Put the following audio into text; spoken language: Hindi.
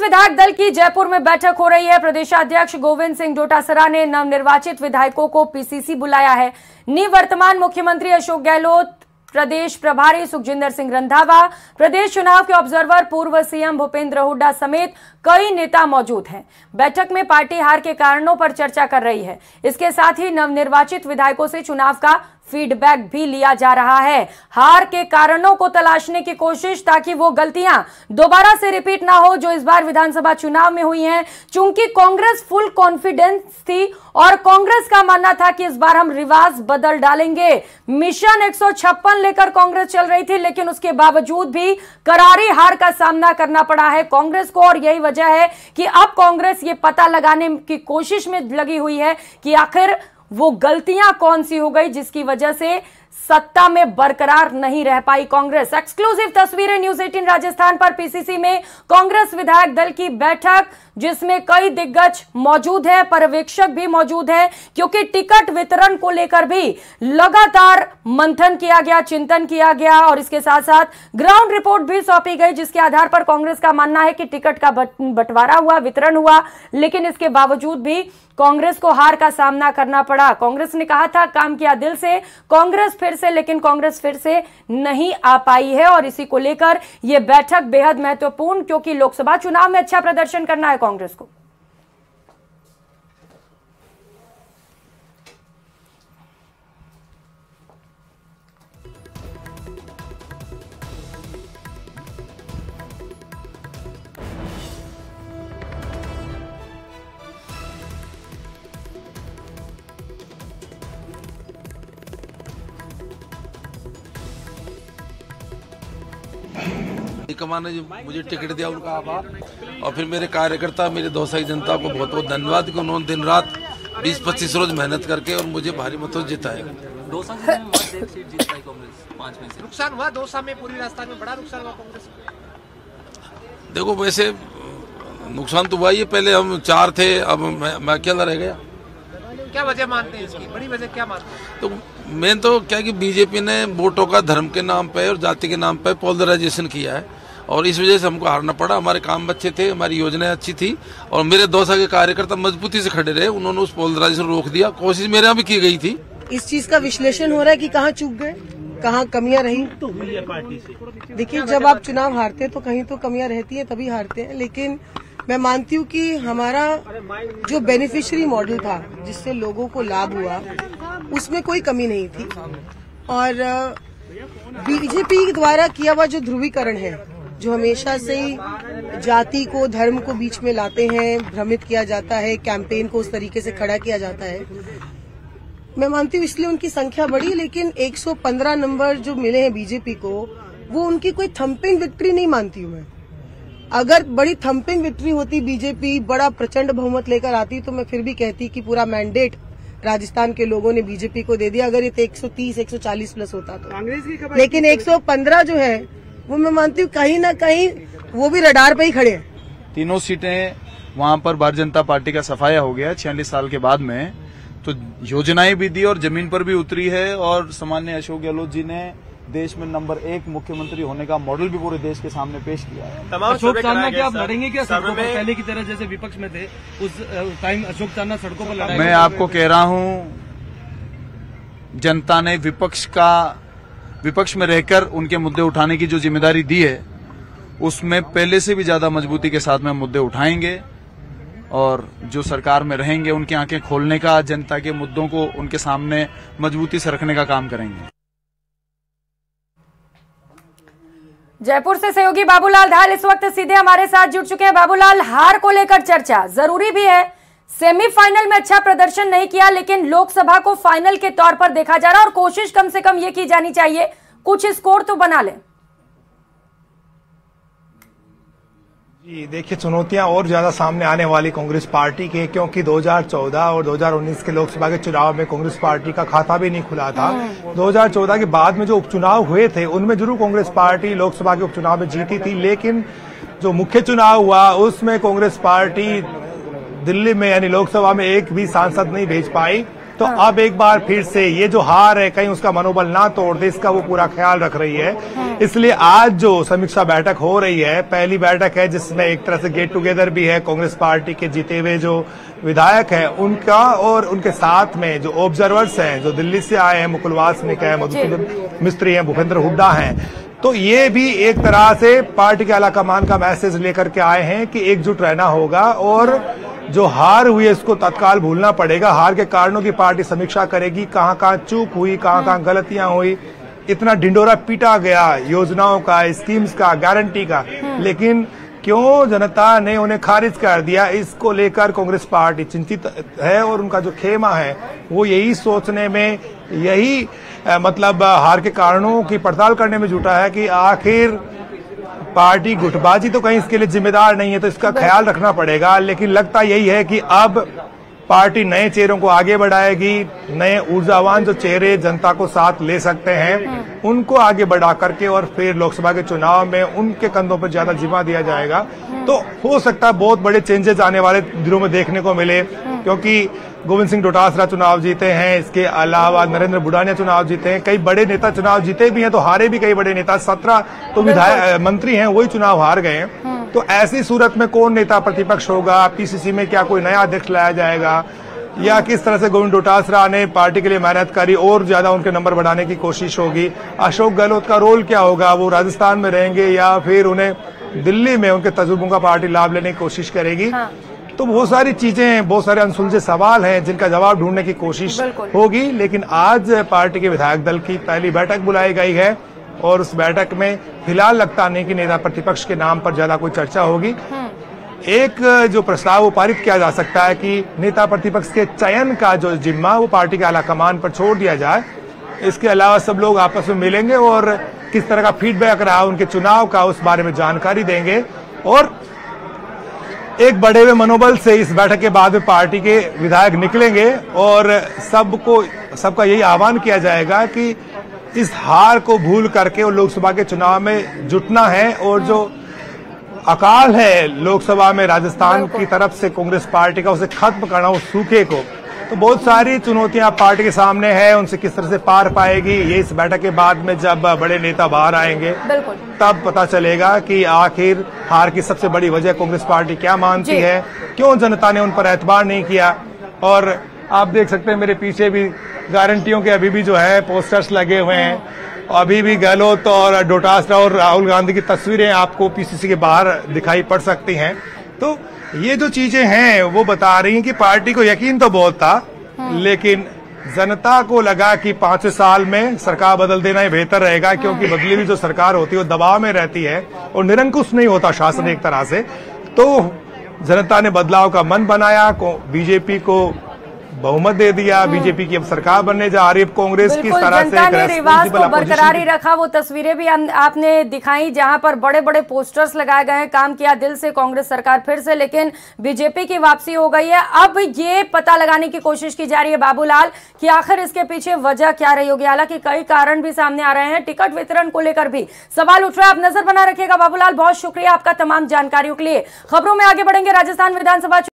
विधायक दल की जयपुर में बैठक हो रही है। प्रदेशाध्यक्ष गोविंद सिंह डोटासरा ने नवनिर्वाचित विधायकों को पीसीसी बुलाया है। निवर्तमान मुख्यमंत्री अशोक गहलोत, प्रदेश प्रभारी सुखजिंदर सिंह रंधावा, प्रदेश चुनाव के ऑब्जर्वर पूर्व सीएम भूपेंद्र हुड्डा समेत कई नेता मौजूद हैं। बैठक में पार्टी हार के कारणों पर चर्चा कर रही है। इसके साथ ही नवनिर्वाचित विधायकों से चुनाव का फीडबैक भी लिया जा रहा है। हार के कारणों को तलाशने की कोशिश, ताकि वो गलतियां दोबारा से रिपीट ना हो जो इस बार विधानसभा चुनाव में हुई हैं। चूंकि कांग्रेस फुल कॉन्फिडेंस थी और कांग्रेस का मानना था कि इस बार हम रिवाज बदल डालेंगे। मिशन 156 लेकर कांग्रेस चल रही थी, लेकिन उसके बावजूद भी करारी हार का सामना करना पड़ा है कांग्रेस को। और यही वजह है कि अब कांग्रेस ये पता लगाने की कोशिश में लगी हुई है कि आखिर वो गलतियां कौन सी हो गई जिसकी वजह से सत्ता में बरकरार नहीं रह पाई कांग्रेस। एक्सक्लूसिव तस्वीरें न्यूज़ 18 राजस्थान पर। पीसीसी में कांग्रेस विधायक दल की बैठक, जिसमें कई दिग्गज मौजूद हैं, पर्यवेक्षक भी मौजूद हैं, क्योंकि टिकट वितरण को लेकर भी लगातार मंथन किया गया, चिंतन किया गया और इसके साथ साथ ग्राउंड रिपोर्ट भी सौंपी गई, जिसके आधार पर कांग्रेस का मानना है कि टिकट का बंटवारा हुआ, वितरण हुआ, लेकिन इसके बावजूद भी कांग्रेस को हार का सामना करना पड़ा। कांग्रेस ने कहा था काम किया दिल से, लेकिन कांग्रेस फिर से नहीं आ पाई है और इसी को लेकर यह बैठक बेहद महत्वपूर्ण, क्योंकि लोकसभा चुनाव में अच्छा प्रदर्शन करना है कांग्रेस को। कमान ने जो मुझे टिकट दिया उनका आभार, और फिर मेरे कार्यकर्ता, मेरे दौसा की जनता को बहुत बहुत धन्यवाद कि उन्होंने दिन रात 20-25 रोज मेहनत करके और मुझे भारी मतों से जिताया। नुकसान हुआ दौसा में, पूरी राजस्थान में बड़ा नुकसान हुआ कांग्रेस को। देखो वैसे नुकसान तो हुआ ही, पहले हम 4 थे, अब मैं अकेला रह गया। क्या वजह मानते हैं इसकी, बड़ी वजह क्या मानते हैं? तो मेन तो क्या कि बीजेपी ने वोटों का धर्म के नाम पे और जाति के नाम पे पोलराइजेशन किया है और इस वजह से हमको हारना पड़ा। हमारे काम अच्छे थे, हमारी योजनाएं अच्छी थी और मेरे दौसा के कार्यकर्ता मजबूती से खड़े रहे, उन्होंने उस पोलराइजेशन रोक दिया। कोशिश मेरे यहाँ भी की गई थी। इस चीज का विश्लेषण हो रहा है कि कहाँ चूक गए, कहाँ कमियां रही। तो हुई है पार्टी से। देखिए, जब आप चुनाव हारते हैं तो कहीं तो कमियां रहती है, तभी हारते हैं। लेकिन मैं मानती हूँ कि हमारा जो बेनिफिशियरी मॉडल था, जिससे लोगों को लाभ हुआ, उसमें कोई कमी नहीं थी। और बीजेपी द्वारा किया हुआ जो ध्रुवीकरण है, जो हमेशा से ही जाति को, धर्म को बीच में लाते हैं, भ्रमित किया जाता है, कैंपेन को उस तरीके से खड़ा किया जाता है, मैं मानती हूँ इसलिए उनकी संख्या बढ़ी। लेकिन 115 नंबर जो मिले हैं बीजेपी को, वो उनकी कोई थम्पिंग विक्ट्री नहीं मानती हूँ मैं। अगर बड़ी थम्पिंग विक्ट्री होती, बीजेपी बड़ा प्रचंड बहुमत लेकर आती, तो मैं फिर भी कहती कि पूरा मैंडेट राजस्थान के लोगों ने बीजेपी को दे दिया, अगर ये 130-140 प्लस होता तो। लेकिन 115 जो है वो मैं मानती हूँ कहीं ना कहीं वो भी रडार पे ही खड़े हैं। तीनों सीटें वहां पर भारतीय जनता पार्टी का सफाया हो गया 46 साल के बाद में, तो योजनाएं भी दी और जमीन पर भी उतरी है। और सामान्य अशोक गहलोत जी ने देश में नंबर 1 मुख्यमंत्री होने का मॉडल भी पूरे देश के सामने पेश किया है। अशोक चांदना क्या आप लड़ेंगे क्या सड़कों पर, पहले की तरह जैसे विपक्ष में थे उस टाइम अशोक चांदना सड़कों पर लड़ाई? मैं आपको कह रहा हूं, जनता ने विपक्ष में रहकर उनके मुद्दे उठाने की जो जिम्मेदारी दी है, उसमें पहले से भी ज्यादा मजबूती के साथ में मुद्दे उठाएंगे और जो सरकार में रहेंगे उनकी आंखें खोलने का, जनता के मुद्दों को उनके सामने मजबूती से रखने का काम करेंगे। जयपुर से सहयोगी बाबूलाल धाल इस वक्त सीधे हमारे साथ जुड़ चुके हैं। बाबूलाल, हार को लेकर चर्चा जरूरी भी है, सेमीफाइनल में अच्छा प्रदर्शन नहीं किया, लेकिन लोकसभा को फाइनल के तौर पर देखा जा रहा है और कोशिश कम से कम ये की जानी चाहिए कुछ स्कोर तो बना ले। जी देखिए, चुनौतियां और ज्यादा सामने आने वाली कांग्रेस पार्टी के, क्योंकि 2014 और 2019 के लोकसभा के चुनाव में कांग्रेस पार्टी का खाता भी नहीं खुला था। 2014 के बाद में जो उपचुनाव हुए थे उनमें जरूर कांग्रेस पार्टी लोकसभा के उपचुनाव में जीती थी, लेकिन जो मुख्य चुनाव हुआ उसमें कांग्रेस पार्टी दिल्ली में यानी लोकसभा में एक भी सांसद नहीं भेज पाई तो अब एक बार फिर से ये जो हार है कहीं उसका मनोबल ना तोड़ दे, इसका वो पूरा ख्याल रख रही है। इसलिए आज जो समीक्षा बैठक हो रही है, पहली बैठक है जिसमें एक तरह से गेट टुगेदर भी है कांग्रेस पार्टी के जीते हुए जो विधायक हैं उनका, और उनके साथ में जो ऑब्जर्वर्स हैं जो दिल्ली से आए हैं, मुकुल वासनिक है, मधुसूदन मिस्त्री हैं, भूपेंद्र हुड्डा हैं, तो ये भी एक तरह से पार्टी के आला कमान का मैसेज लेकर के आए हैं कि एकजुट रहना होगा और जो हार हुई है इसको तत्काल भूलना पड़ेगा। हार के कारणों की पार्टी समीक्षा करेगी, कहां कहां चूक हुई, कहां कहां गलतियां हुई। इतना ढिंडोरा पीटा गया योजनाओं का, स्कीम्स का, गारंटी का, लेकिन क्यों जनता ने उन्हें खारिज कर दिया, इसको लेकर कांग्रेस पार्टी चिंतित है और उनका जो खेमा है वो यही सोचने में, यही मतलब हार के कारणों की पड़ताल करने में जुटा है कि आखिर पार्टी गुटबाजी तो कहीं इसके लिए जिम्मेदार नहीं है, तो इसका ख्याल रखना पड़ेगा। लेकिन लगता यही है कि अब पार्टी नए चेहरों को आगे बढ़ाएगी, नए ऊर्जावान जो चेहरे जनता को साथ ले सकते हैं उनको आगे बढ़ा करके और फिर लोकसभा के चुनाव में उनके कंधों पर ज्यादा जिम्मा दिया जाएगा। तो हो सकता है बहुत बड़े चेंजेस आने वाले दिनों में देखने को मिले, क्योंकि गोविंद सिंह डोटासरा चुनाव जीते हैं, इसके अलावा नरेंद्र बुढ़ानिया चुनाव जीते हैं, कई बड़े नेता चुनाव जीते भी हैं तो हारे भी कई बड़े नेता, 17 तो विधायक मंत्री हैं वही चुनाव हार गए हैं। तो ऐसी सूरत में कौन नेता प्रतिपक्ष होगा, पीसीसी में क्या कोई नया अध्यक्ष लाया जाएगा, या किस तरह से गोविंद डोटासरा ने पार्टी के लिए मेहनत करी और ज्यादा उनके नंबर बढ़ाने की कोशिश होगी, अशोक गहलोत का रोल क्या होगा, वो राजस्थान में रहेंगे या फिर उन्हें दिल्ली में उनके तजुर्बों का पार्टी लाभ लेने की कोशिश करेगी। तो बहुत सारी चीजें, बहुत सारे अनसुलझे सवाल हैं जिनका जवाब ढूंढने की कोशिश होगी। लेकिन आज पार्टी के विधायक दल की पहली बैठक बुलाई गई है और उस बैठक में फिलहाल लगता नहीं कि नेता प्रतिपक्ष के नाम पर ज्यादा कोई चर्चा होगी। एक जो प्रस्ताव वो पारित किया जा सकता है कि नेता प्रतिपक्ष के चयन का जो जिम्मा वो पार्टी के आला कमान पर छोड़ दिया जाए। इसके अलावा सब लोग आपस में मिलेंगे और किस तरह का फीडबैक रहा उनके चुनाव का उस बारे में जानकारी देंगे और एक बढ़े हुए मनोबल से इस बैठक के बाद में पार्टी के विधायक निकलेंगे और सबका यही आह्वान किया जाएगा कि इस हार को भूल करके और लोकसभा के चुनाव में जुटना है और जो अकाल है लोकसभा में राजस्थान की तरफ से कांग्रेस पार्टी का, उसे खत्म करना, उस सूखे को। तो बहुत सारी चुनौतियां पार्टी के सामने है, उनसे किस तरह से पार पाएगी ये इस बैठक के बाद में जब बड़े नेता बाहर आएंगे तब पता चलेगा कि आखिर हार की सबसे बड़ी वजह कांग्रेस पार्टी क्या मानती है, क्यों जनता ने उन पर एतबार नहीं किया। और आप देख सकते हैं मेरे पीछे भी गारंटियों के अभी भी जो है पोस्टर्स लगे हुए हैं, अभी भी गहलोत और डोटासरा और राहुल गांधी की तस्वीरें आपको पीसीसी के बाहर दिखाई पड़ सकती हैं। तो ये जो चीजें हैं वो बता रही हैं कि पार्टी को यकीन तो बहुत था, लेकिन जनता को लगा कि 5 साल में सरकार बदल देना ही बेहतर रहेगा, क्योंकि बदली हुई जो सरकार होती है वो दबाव में रहती है और निरंकुश नहीं होता शासन एक तरह से। तो जनता ने बदलाव का मन बनाया, बीजेपी को बहुमत दे दिया, बीजेपी की अब सरकार बनने जा रही है। कांग्रेस की तरह से जनता ने रिवाज को बरकरार ही रखा। वो तस्वीरें भी आपने दिखाई जहां पर बड़े बड़े पोस्टर्स लगाए गए हैं, काम किया दिल से कांग्रेस सरकार फिर से, लेकिन बीजेपी की वापसी हो गई है। अब ये पता लगाने की कोशिश की जा रही है बाबूलाल कि आखिर इसके पीछे वजह क्या रही होगी। हालांकि कई कारण भी सामने आ रहे हैं, टिकट वितरण को लेकर भी सवाल उठ रहा है। आप नजर बना रखिएगा बाबूलाल, बहुत शुक्रिया आपका तमाम जानकारियों के लिए। खबरों में आगे बढ़ेंगे। राजस्थान विधानसभा